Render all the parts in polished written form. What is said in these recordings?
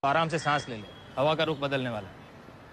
आराम से सांस ले ले, हवा का रुख बदलने वाला है।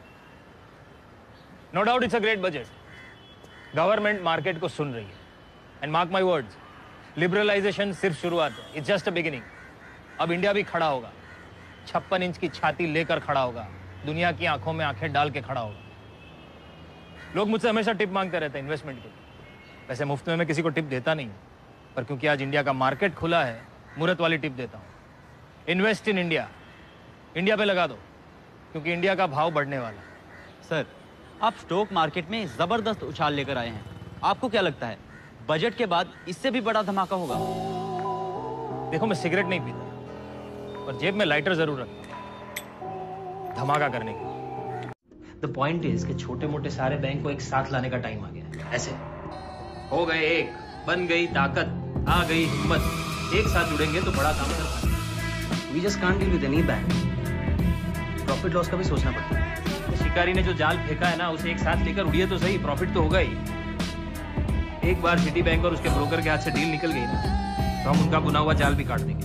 No doubt it's a great budget. Government market को सुन रही है and mark my words, liberalization सिर्फ शुरुआत है, इट्स जस्ट अ बिगिनिंग। अब इंडिया भी खड़ा होगा, 56 इंच की छाती लेकर खड़ा होगा, दुनिया की आंखों में आंखें डाल के खड़ा होगा। लोग मुझसे हमेशा टिप मांगते रहते हैं इन्वेस्टमेंट के लिए। वैसे मुफ्त में मैं किसी को टिप देता नहीं, पर क्योंकि आज इंडिया का मार्केट खुला है, मुहूर्त वाली टिप देता हूँ। इन्वेस्ट इन इंडिया, इंडिया पे लगा दो, क्योंकि इंडिया का भाव बढ़ने वाला है। सर, आप स्टॉक मार्केट में जबरदस्त उछाल लेकर आए हैं। आपको क्या लगता है बजट के बाद इससे भी बड़ा धमाका होगा? देखो, मैं सिगरेट नहीं पीता, पर जेब में लाइटर जरूर रखता हूं, धमाका करने के। द पॉइंट इज कि छोटे मोटे सारे बैंक को एक साथ लाने का टाइम आ गया है। ऐसे हो गए एक, बन गई ताकत, आ गई हिम्मत। एक साथ जुड़ेंगे तो बड़ा काम कर पाएंगे। We just can't deal with any bank. Profit loss का भी सोचना पड़ता है। शिकारी ने जो जाल फेंका है ना, उसे एक साथ लेकर उड़िए तो सही, प्रॉफिट तो होगा ही। एक बार सिटी बैंक और उसके ब्रोकर के हाथ से डील निकल गई ना, तो हम उनका बुना हुआ जाल भी काट देंगे।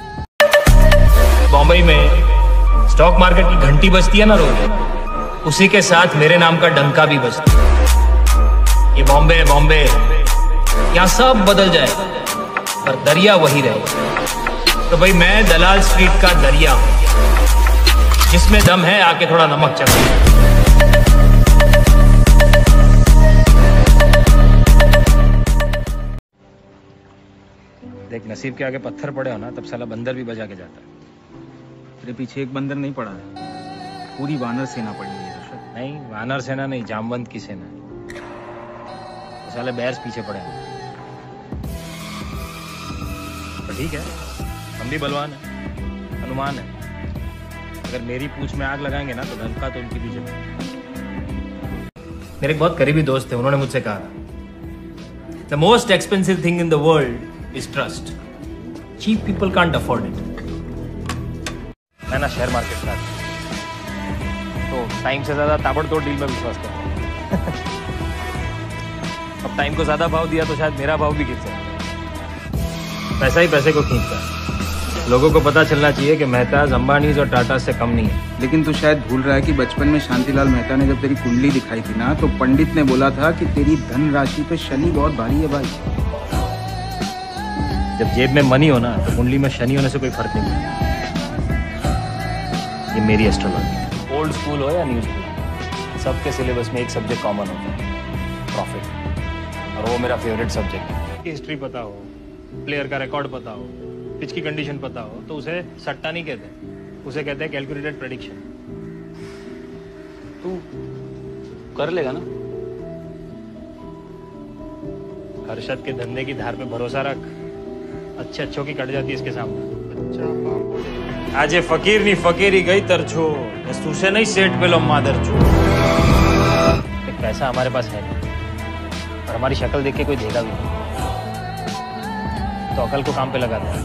बॉम्बे में स्टॉक मार्केट की घंटी बजती है ना रोज, उसी के साथ मेरे नाम का डंका भी बजता है। ये बॉम्बे है, बॉम्बे, यहाँ सब बदल जाए पर दरिया वही रहे। तो भाई मैं दलाल स्ट्रीट का दरिया हूं, जिसमें दम है आके थोड़ा नमक चखो। देख, नसीब के आगे पत्थर पड़े हो ना, तब साला बंदर भी बजा के जाता है। तेरे पीछे एक बंदर नहीं पड़ा है, पूरी वानर सेना पड़ी है। नहीं, वानर सेना नहीं, जामवंत की सेना। तो साले बैर्स पीछे पड़े हैं। तो ठीक है, हम भी बलवान है, हनुमान है। अगर मेरी पूंछ में आग लगाएंगे ना, तो डंका तो उनकी भी जगह। मेरे एक बहुत करीबी दोस्त थे, उन्होंने मुझसे कहा, the most expensive thing in the world is trust. Cheap people can't afford it. मैं ना शेयर मार्केट का तो टाइम से ज्यादा ताबड़तोड़ डील में विश्वास करता हूँ। अब टाइम को ज्यादा भाव दिया तो शायद मेरा भाव भी गिर जाए। पैसा ही पैसे को खींचता है। लोगों को पता चलना चाहिए कि मेहताज, अंबानी और टाटा से कम नहीं है। लेकिन तू शायद भूल रहा है कि बचपन में शांतिलाल मेहता ने जब तेरी कुंडली दिखाई थी ना, तो पंडित ने बोला था कि तेरी धन राशि पे शनि बहुत भारी है भाई। जब जेब में मनी हो ना, तो कुंडली में शनि होने से कोई फर्क नहीं पड़ता। ये मेरी एस्ट्रोलॉजी। ओल्ड स्कूल हो या न्यू स्कूल, सबके सिलेबस में एक सब्जेक्ट कॉमन होता है, प्रॉफिट। और वो मेरा फेवरेट सब्जेक्ट है। हिस्ट्री पता हो, प्लेयर का रिकॉर्ड पता हो, पिच की कंडीशन पता हो, तो उसे सट्टा नहीं कहते, उसे कहते हैं कैलकुलेटेड प्रेडिक्शन। तू कर लेगा ना? हर्षद के धंधे की धार पे भरोसा रख, अच्छे अच्छों की कट जाती है इसके सामने। आज ये फकीर नहीं फकीरी गई तरछो, तुझसे नहीं सेठ पे लो मादर चो। एक पैसा हमारे पास है नहीं, और हमारी शक्ल देख के कोई देगा भी नहीं, तो अकल को काम पे लगा दे।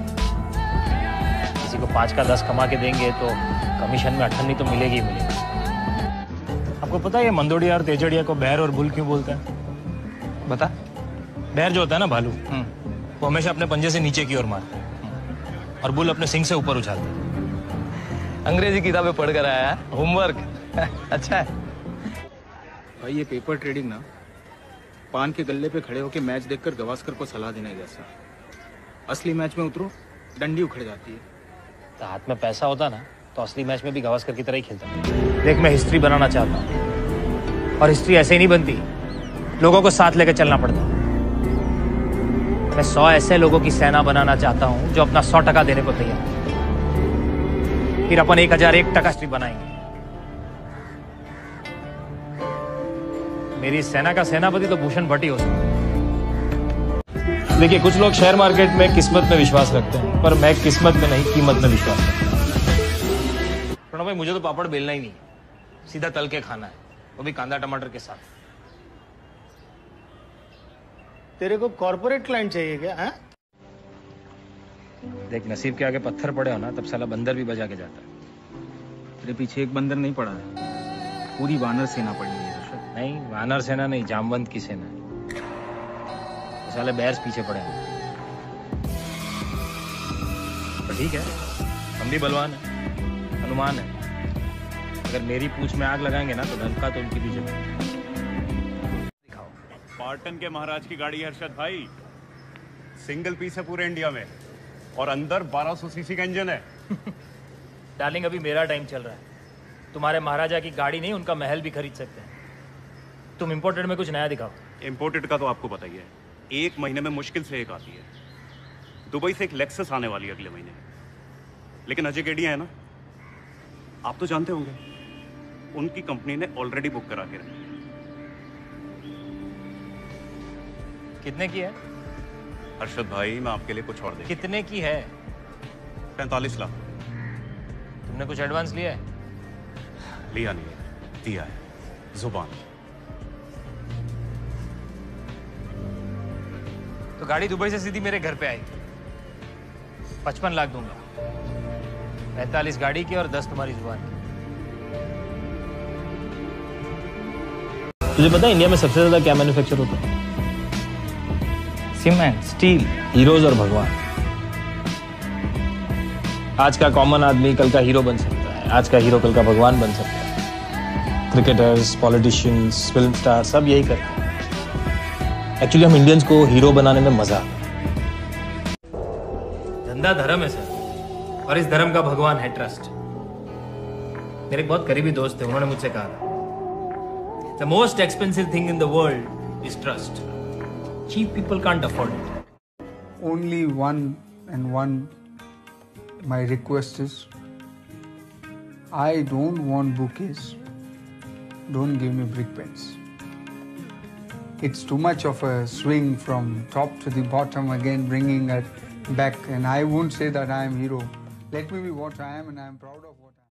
किसी को 5 का 10 कमा के देंगे तो कमीशन में 18 तो मिलेगी ही मिलेगी। आपको पता है ये मंदोड़िया और तेजड़िया को बैर और बुल क्यों बोलता है? बता। बैर जो होता है ना, भालू, वो हमेशा अपने पंजे से नीचे की ओर मारता है, और बुल अपने सिंग से ऊपर उछालता है। अंग्रेजी किताबें पढ़कर आया है, होमवर्क। अच्छा है भाई। ये पेपर ट्रेडिंग ना, पान के गल्ले पे खड़े होकर मैच देखकर गवास्कर को सलाह देने जैसा। असली मैच में उतरो, डंडी उखड़ जाती है। तो हाथ में पैसा होता ना, तो असली मैच में भी गवास्कर की तरह ही खेलता। देख, मैं हिस्ट्री बनाना चाहता हूँ, और हिस्ट्री ऐसे ही नहीं बनती, लोगों को साथ लेकर चलना पड़ता है। मैं 100 ऐसे लोगों की सेना बनाना चाहता हूँ जो अपना 100% देने को तैयार है। फिर अपन 1001% हिस्ट्री बनाएंगे। मेरी सेना का सेनापति तो भूषण भट्ट ही हो सकता है। देखिए, कुछ लोग शेयर मार्केट में किस्मत में विश्वास रखते हैं, पर मैं किस्मत में नहीं, कीमत में विश्वास रखता हूँ। प्रणव भाई, मुझे तो पापड़ बेलना ही नहीं, सीधा तल के खाना है, वो भी कांदा टमाटर के साथ। तेरे को कॉर्पोरेट क्लाइंट चाहिए क्या? है? देख, नसीब के आगे पत्थर पड़े हो ना, तब साला बंदर भी बजा के जाता है। तेरे पीछे एक बंदर नहीं पड़ा है, पूरी वानर सेना पड़ी है। नहीं, वानर सेना नहीं, जामवंत की सेना। तो साले बैर्स पीछे पड़े हैं। तो ठीक है, हम भी बलवान है, अनुमान है, अगर मेरी पूछ में आग लगाएंगे ना तो ढलका तो उनकी भी जगह। पार्टन के महाराज की गाड़ी है हर्षद भाई, सिंगल पीस है पूरे इंडिया में और अंदर 1200 सीसी का इंजन है। डार्लिंग अभी मेरा टाइम चल रहा है, तुम्हारे महाराजा की गाड़ी नहीं उनका महल भी खरीद सकते हैं। तुम इम्पोर्टेड में कुछ नया दिखाओ। इंपोर्टेड का तो आपको पता ही है, एक महीने में मुश्किल से एक आती है। दुबई से एक लेक्सस आने वाली है अगले महीने, लेकिन अजय गेडिया है ना, आप तो जानते होंगे, उनकी कंपनी ने ऑलरेडी बुक करा के रखी है। कितने की है हर्षद भाई मैं आपके लिए कुछ और दे, कितने की है? 45 लाख। तुमने कुछ एडवांस लिया है? लिया नहीं है, दिया है, जुबान। तो गाड़ी दुबई से सीधी मेरे घर पे आई, 55 लाख दूंगा। 45 गाड़ी की और 10 तुम्हारी जुबान की। तुझे पता है इंडिया में सबसे ज्यादा क्या मैन्युफैक्चर होता है? सीमेंट, स्टील, हीरोज और भगवान। आज का कॉमन आदमी कल का हीरो बन सकता है, आज का हीरो कल का भगवान बन सकता है। क्रिकेटर्स, पॉलिटिशियंस, फिल्म स्टार सब यही करते हैं। एक्चुअली हम इंडियंस को हीरो बनाने में मजा आता है। धंधा धर्म है सर, और इस धर्म का भगवान है ट्रस्ट। मेरे एक बहुत करीबी दोस्त थे, उन्होंने मुझसे कहा the most expensive thing in the world is trust. Cheap people can't afford it. Only one my request is, I don't want bouquets, don't give me brick pens. It's too much of a swing from top to the bottom again, bringing it back, and I won't say that I am hero. Let me be what I am, and I am proud of what I am.